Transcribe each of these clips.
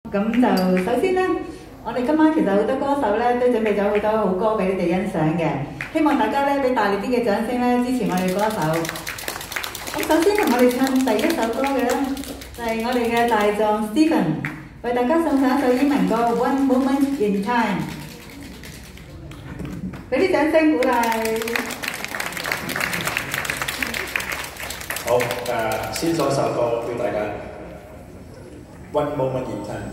咁就首先咧，我哋今晚其實好多歌手咧都準備咗好多好歌俾你哋欣賞嘅，希望大家咧俾大力啲嘅掌聲咧支持我哋歌手。咁首先同我哋唱第一首歌嘅咧，就係我哋嘅大狀 Stephen 為大家送上一首英文歌《One Moment in Time》，俾啲掌聲鼓勵。 好，先送一首歌俾大家，《One Moment in Time》。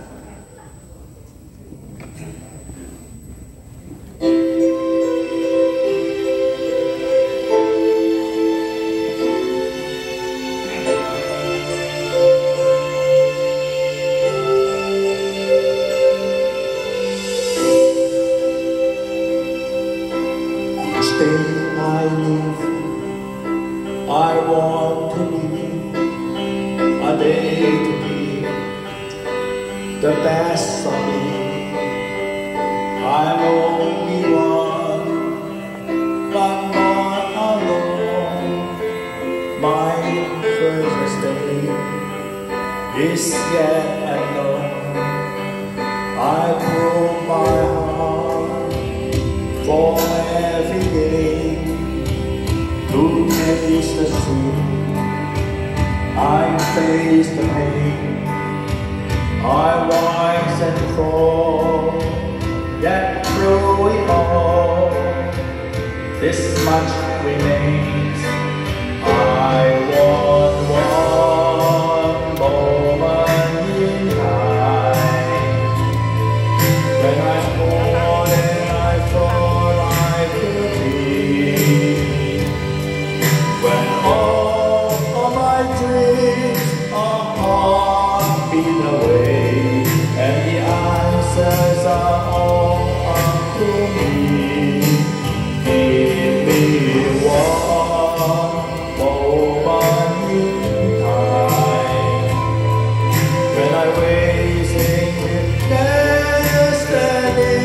I want to be a day to be the best of me. I'm only one, but not alone. My first day is yet unknown. I prove my heart for every day. To taste the sweet, I face the pain. I rise and fall, yet through it all, this much remains. I want one moment in time. When I'm born and I thought I could be. When all of my dreams are hopping away, and the answers are all up to me. Give me one moment in time, when I'm racing with destiny.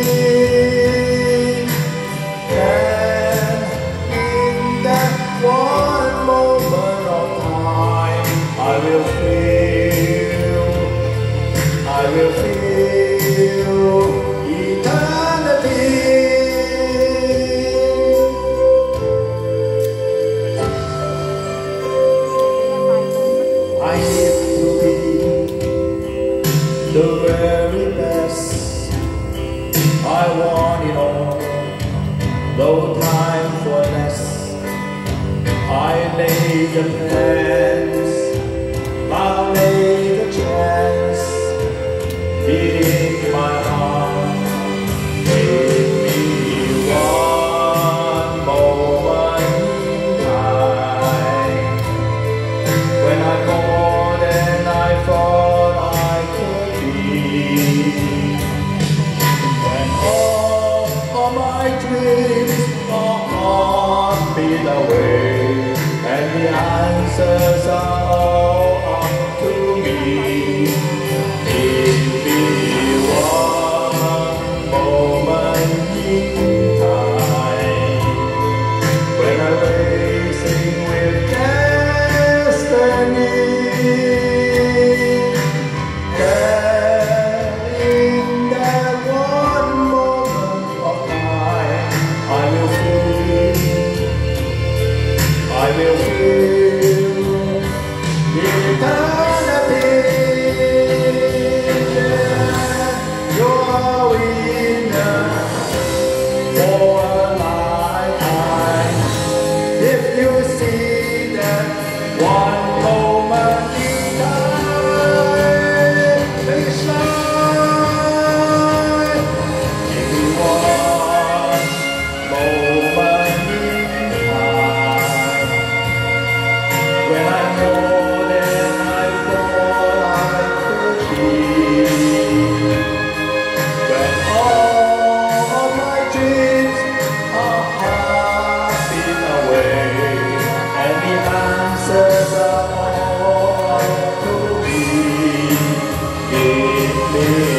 One moment of time, I will feel eternity. I live to be the very best. I want it all, no time for less. I lay the plans, I lay the chance, in my heart. Give me one moment in time, when I'm more than I thought I could be. When all of my dreams are hopping away, and the answers are all up to me. Give me one moment in time, when I'm racing with destiny. Then in that one moment of time, I will feel eternity. You're a winner for a lifetime. If you see that one moment in time, make it shine. Give me one moment in time, when I'm more than I thought I could be. When all of my dreams are hopping away, and the answers are all up to me. Give me